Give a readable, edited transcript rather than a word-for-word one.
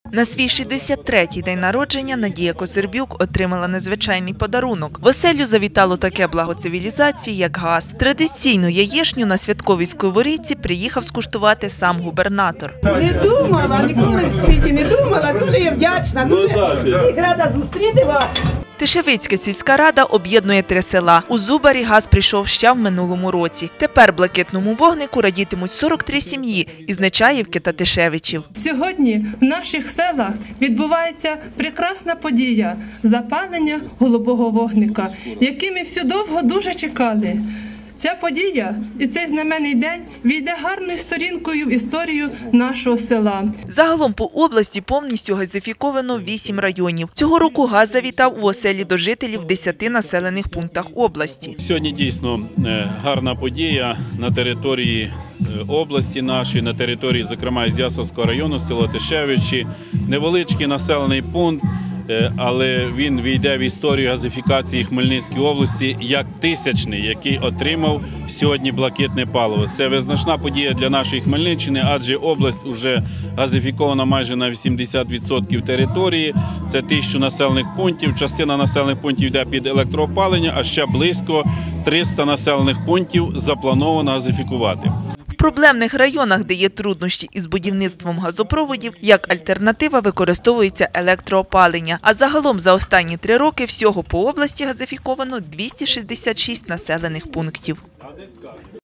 На свій 63-й день народження Надія Козирбюк отримала незвичайний подарунок. В оселю завітало таке благо цивілізації, як газ. Традиційну яєчню на святковій сковорідці приїхав скуштувати сам губернатор. Не думала, ніколи в світі не думала. Дуже я вдячна, дуже всіх рада зустріти вас. Тишевицька сільська рада об'єднує 3 села. У Зубарі газ прийшов ще в минулому році. Тепер блакитному вогнику радітимуть 43 сім'ї із Нечаївки та Тишевичів. Сьогодні в наших селах відбувається прекрасна подія – запалення голубого вогника, який ми всю довго дуже чекали. Ця подія і цей знаменний день війде гарною сторінкою в історію нашого села. Загалом по області повністю газифіковано 8 районів. Цього року газ завітав у оселі до жителів 10 населених пунктах області. Сьогодні дійсно гарна подія на території області нашої, на території, зокрема, Ізяславського району, село Тишевичі. Невеличкий населений пункт, але він війде в історію газифікації Хмельницької області як 1000-й, який отримав сьогодні блакитне паливо. Це визначна подія для нашої Хмельниччини, адже область вже газифікована майже на 80% території. Це 1000 населених пунктів, частина населених пунктів йде під електроопалення, а ще близько 300 населених пунктів заплановано газифікувати. В проблемних районах, де є труднощі із будівництвом газопроводів, як альтернатива використовується електроопалення. А загалом за останні 3 роки всього по області газифіковано 266 населених пунктів.